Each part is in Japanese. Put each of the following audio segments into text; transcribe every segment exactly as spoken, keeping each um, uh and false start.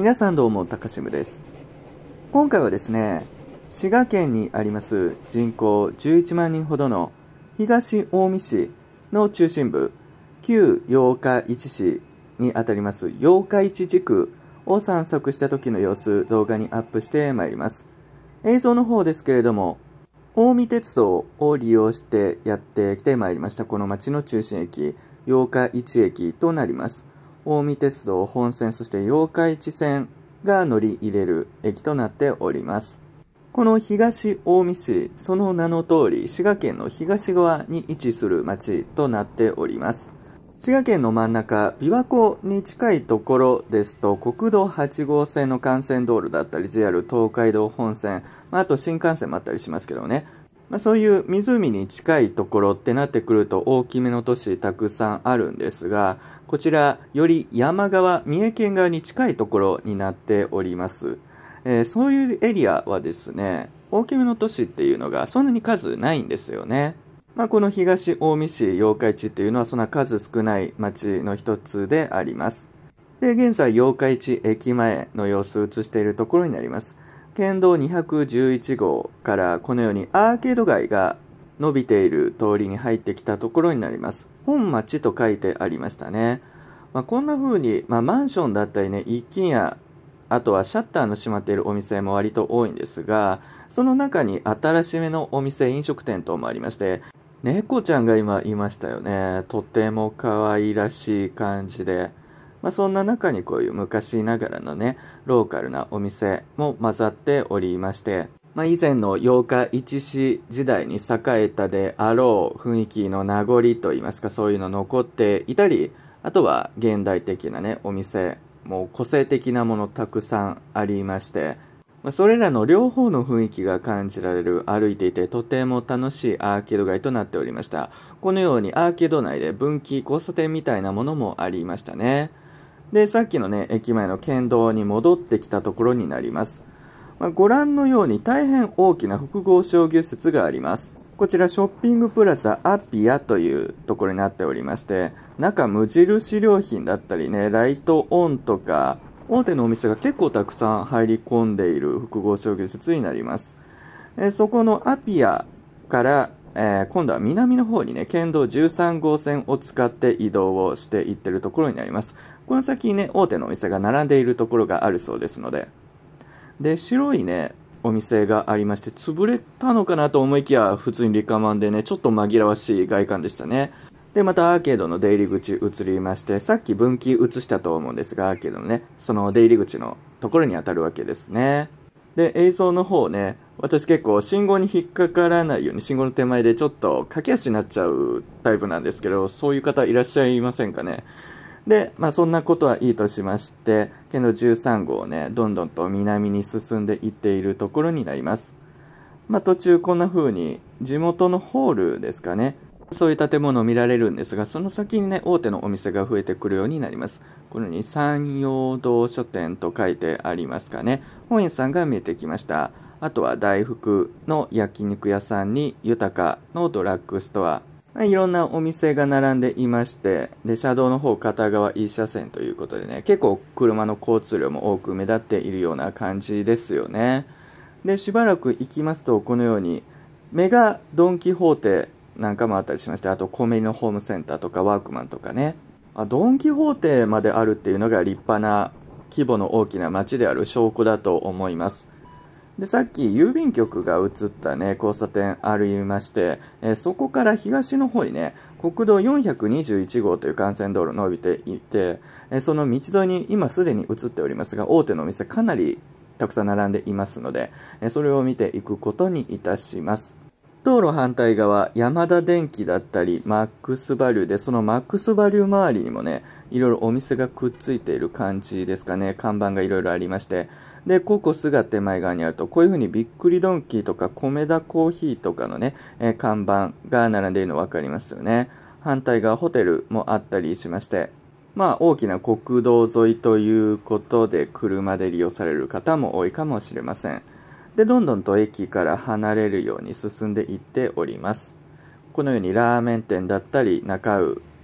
皆さんどうも、高志です。今回はですね、滋賀県にあります人口じゅういちまんにんほどの東近江市の中心部、旧八日市市にあたります八日市地区を散策した時の様子、動画にアップしてまいります。映像の方ですけれども、近江鉄道を利用してやってきてまいりました。この町の中心駅、八日市駅となります。近江鉄道本線、そして八日市線が乗り入れる駅となっております。この東近江市、その名の通り、滋賀県の東側に位置する町となっております。滋賀県の真ん中、琵琶湖に近いところですと、国道はちごうせんの幹線道路だったり、ジェイアール 東海道本線、あと新幹線もあったりしますけどね。まあ、そういう湖に近いところってなってくると大きめの都市たくさんあるんですが、こちらより山側、三重県側に近いところになっております。えー、そういうエリアはですね、大きめの都市っていうのがそんなに数ないんですよね。まあ、この東近江市八日市っていうのはそんな数少ない町の一つであります。で、現在八日市駅前の様子を映しているところになります。県道にひゃくじゅういちごうからこのようにアーケード街が伸びている通りに入ってきたところになります。本町と書いてありましたね。まあ、こんな風に、まあ、マンションだったりね、一軒家、あとはシャッターの閉まっているお店も割と多いんですが、その中に新しめのお店、飲食店等もありまして、猫ちゃんが今いましたよね。とても可愛らしい感じで。まあ、そんな中にこういう昔ながらのね、ローカルなお店も混ざっておりまして、まあ、以前の八日市市時代に栄えたであろう雰囲気の名残といいますか、そういうの残っていたり、あとは現代的なね、お店、もう個性的なものたくさんありまして、まあ、それらの両方の雰囲気が感じられる、歩いていてとても楽しいアーケード街となっておりました。このようにアーケード内で分岐交差点みたいなものもありましたね。で、さっきのね、駅前の県道に戻ってきたところになります。まあ、ご覧のように大変大きな複合商業施設があります。こちらショッピングプラザアピアというところになっておりまして、中無印良品だったりね、ライトオンとか、大手のお店が結構たくさん入り込んでいる複合商業施設になります。えー、そこのアピアから、えー、今度は南の方にね、県道じゅうさんごうせんを使って移動をしていっているところになります。この先にね、大手のお店が並んでいるところがあるそうですので。で、白いね、お店がありまして、潰れたのかなと思いきや、普通にリカマンでね、ちょっと紛らわしい外観でしたね。で、またアーケードの出入り口移りまして、さっき分岐移したと思うんですが、アーケードのね、その出入り口のところに当たるわけですね。で、映像の方ね、私結構信号に引っかからないように、信号の手前でちょっと駆け足になっちゃうタイプなんですけど、そういう方いらっしゃいませんかね。で、まあそんなことはいいとしまして、県道じゅうさんごうをね、どんどんと南に進んでいっているところになります。まあ途中こんな風に地元のホールですかね、そういう建物を見られるんですが、その先にね、大手のお店が増えてくるようになります。このように山陽堂書店と書いてありますかね。本屋さんが見えてきました。あとは大福の焼肉屋さんに豊かのドラッグストア。いろんなお店が並んでいまして、で、車道の方片側いち車線ということでね、結構車の交通量も多く目立っているような感じですよね。で、しばらく行きますと、このように、メガドンキホーテなんかもあったりしまして、あとコンビニのホームセンターとかワークマンとかね、あ、ドンキホーテまであるっていうのが立派な規模の大きな街である証拠だと思います。で、さっき郵便局が映ったね、交差点ありまして、えー、そこから東の方にね、国道よんひゃくにじゅういちごうという幹線道路伸びていて、えー、その道沿いに今すでに映っておりますが、大手のお店かなりたくさん並んでいますので、えー、それを見ていくことにいたします。道路反対側、ヤマダ電機だったり、マックスバリューで、そのマックスバリュー周りにもね、いろいろお店がくっついている感じですかね。看板がいろいろありまして。で、ココスが手前側にあると、こういう風にびっくりドンキーとか、米田コーヒーとかのね、えー、看板が並んでいるの分かりますよね。反対側、ホテルもあったりしまして、まあ、大きな国道沿いということで、車で利用される方も多いかもしれません。で、どんどんと駅から離れるように進んでいっております。このようにラーメン店だったり、中尾、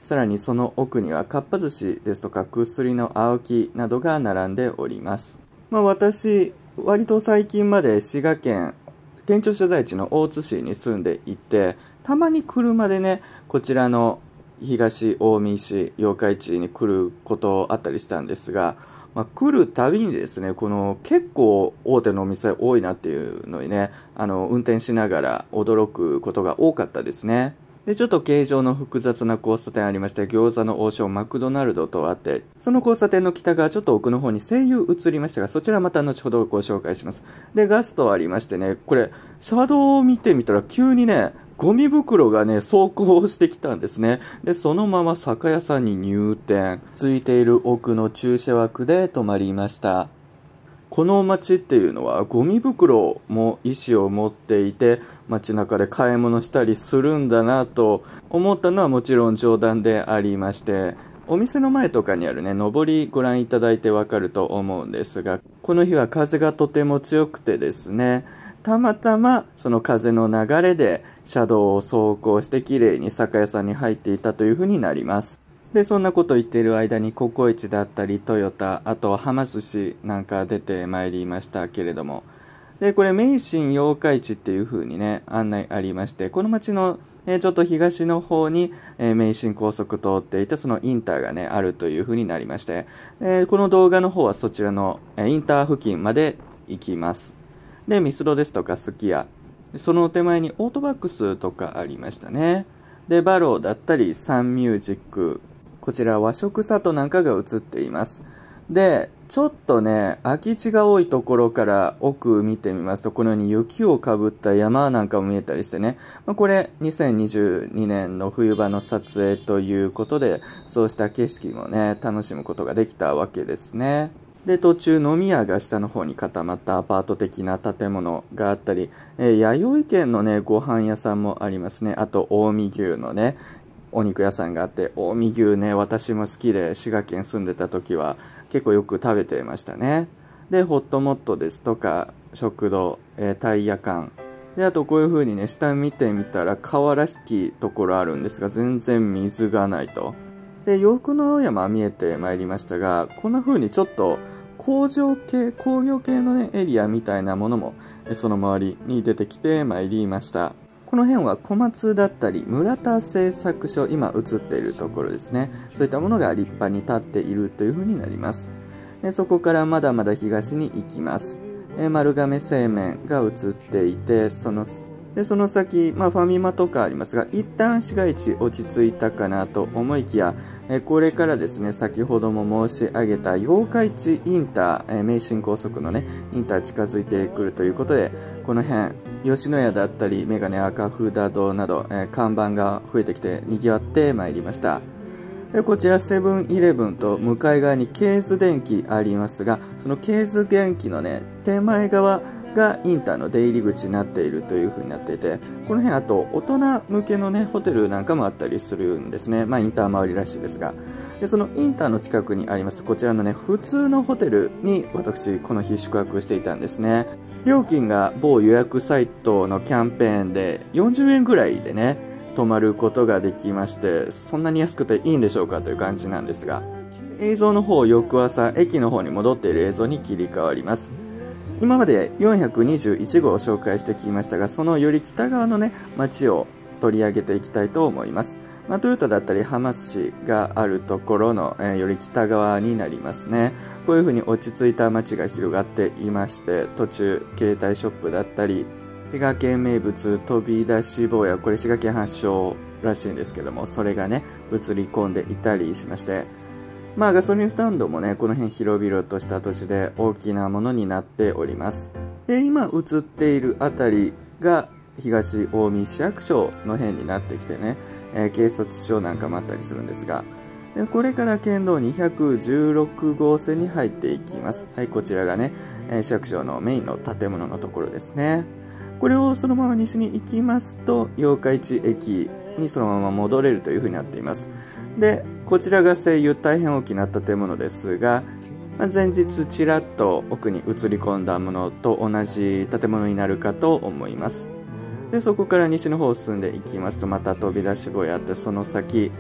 さらにその奥にはかっぱ寿司ですとか薬の青木などが並んでおります。まあ、私割と最近まで滋賀県県庁所在地の大津市に住んでいて、たまに車でねこちらの東近江市八日市に来ることあったりしたんですが、まあ、来るたびにですね、この結構大手のお店多いなっていうのにね、あの運転しながら驚くことが多かったですね。でちょっと形状の複雑な交差点ありまして、餃子の王将マクドナルドとあって、その交差点の北側ちょっと奥の方に西友移りましたが、そちらまた後ほどご紹介します。でガストありましてね、これ車道を見てみたら急にねゴミ袋がね走行してきたんですね。でそのまま酒屋さんに入店、ついている奥の駐車枠で止まりました。この街っていうのはゴミ袋も意思を持っていて、街中で買い物したりするんだなと思ったのはもちろん冗談でありまして、お店の前とかにあるね上りご覧いただいてわかると思うんですが、この日は風がとても強くてですね、たまたまその風の流れで車道を走行してきれいに酒屋さんに入っていたというふうになります。でそんなことを言っている間にココイチだったりトヨタ、あとはま寿司なんか出てまいりましたけれども、でこれ名神八日市っていう風にね案内ありまして、この町の、えー、ちょっと東の方に、えー、名神高速通っていて、そのインターがねあるという風になりまして、えー、この動画の方はそちらの、えー、インター付近まで行きます。でミスドですとかすき家、その手前にオートバックスとかありましたね。でバローだったりサンミュージック、こちら和食里なんかが映っています。でちょっとね空き地が多いところから奥見てみますと、このように雪をかぶった山なんかも見えたりしてね、まあ、これにせんにじゅうにねんの冬場の撮影ということで、そうした景色もね楽しむことができたわけですね。で途中飲み屋が下の方に固まったアパート的な建物があったり、えー、弥生県のねご飯屋さんもありますね。あと近江牛のねお肉屋さんがあって、近江牛ね私も好きで滋賀県住んでた時は結構よく食べてましたね。でホットモットですとか食堂、えー、タイヤ館で、あとこういう風にね下見てみたら川らしきところあるんですが、全然水がないと。で洋服の青山見えてまいりましたが、こんな風にちょっと工場系工業系のねエリアみたいなものもその周りに出てきてまいりました。この辺は小松だったり村田製作所、今映っているところですね、そういったものが立派に立っているという風になります。でそこからまだまだ東に行きます。え丸亀製麺が映っていて、そのでその先、まあ、ファミマとかありますが、一旦市街地落ち着いたかなと思いきや、えこれからですね先ほども申し上げた八日市インター、え名神高速のねインター近づいてくるということで、この辺吉野家だったりメガネ赤札堂など、え看板が増えてきて賑わってまいりました。でこちらセブンイレブンと向かい側にケーズ電機ありますが、そのケーズ電機のね手前側がインターの出入り口になっているという風になっていて、この辺あと大人向けのねホテルなんかもあったりするんですね。まあインター周りらしいですが、でそのインターの近くにありますこちらのね普通のホテルに私この日宿泊していたんですね。料金が某予約サイトのキャンペーンでよんじゅうえんぐらいでね泊まることができまして、そんなに安くていいんでしょうかという感じなんですが、映像の方翌朝駅の方に戻っている映像に切り替わります。今までよんひゃくにじゅういちごうを紹介してきましたが、そのより北側のね街を取り上げていきたいと思います。まあ、トヨタだったり浜松市があるところの、えー、より北側になりますね。こういう風に落ち着いた街が広がっていまして、途中携帯ショップだったり滋賀県名物飛び出し坊や、これ滋賀県発祥らしいんですけども、それがね映り込んでいたりしまして、まあガソリンスタンドもねこの辺広々とした土地で大きなものになっております。で今映っているあたりが東近江市役所の辺になってきてね、えー、警察署なんかもあったりするんですが、でこれから県道にひゃくじゅうろくごうせんに入っていきます。はい、こちらがね、えー、市役所のメインの建物のところですね。これをそのまま西に行きますと八日市駅にそのまま戻れるというふうになっています。でこちらが西友、大変大きな建物ですが、まあ、前日ちらっと奥に映り込んだものと同じ建物になるかと思います。でそこから西の方を進んでいきますと、また飛び出し坊やあって、その先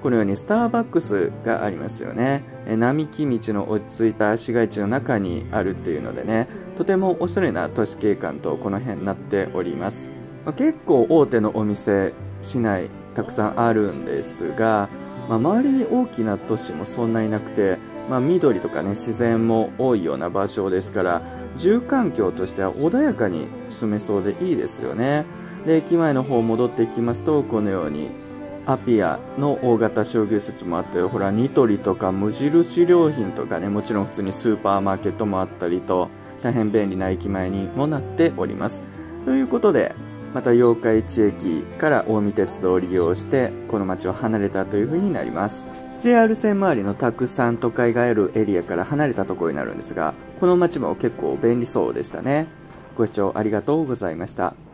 このようにスターバックスがありますよね。並木道の落ち着いた市街地の中にあるっていうのでね、とてもおしゃれな都市景観とこの辺になっております。結構大手のお店、市内たくさんあるんですが、まあ、周りに大きな都市もそんなになくて、まあ、緑とかね自然も多いような場所ですから、住環境としては穏やかに住めそうでいいですよね。で、駅前の方戻っていきますと、このようにアピアの大型商業施設もあって、ほらニトリとか無印良品とかね、もちろん普通にスーパーマーケットもあったりと、大変便利な駅前にもなっております。ということで、また八日市駅から近江鉄道を利用してこの町を離れたという風になります。 ジェイアール 線周りのたくさん都会があるエリアから離れたところになるんですが、この町も結構便利そうでしたね。ご視聴ありがとうございました。